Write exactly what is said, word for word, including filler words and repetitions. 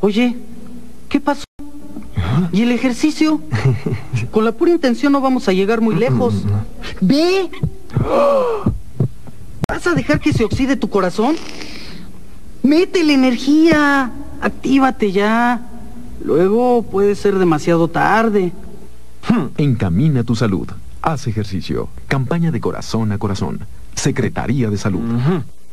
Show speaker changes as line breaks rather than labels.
Oye, ¿qué pasó? ¿Y el ejercicio? Con la pura intención no vamos a llegar muy lejos. ¡Ve! ¿Vas a dejar que se oxide tu corazón? ¡Métele energía! ¡Actívate ya! Luego puede ser demasiado tarde.
Encamina tu salud. Haz ejercicio. Campaña de Corazón a Corazón. Secretaría de Salud.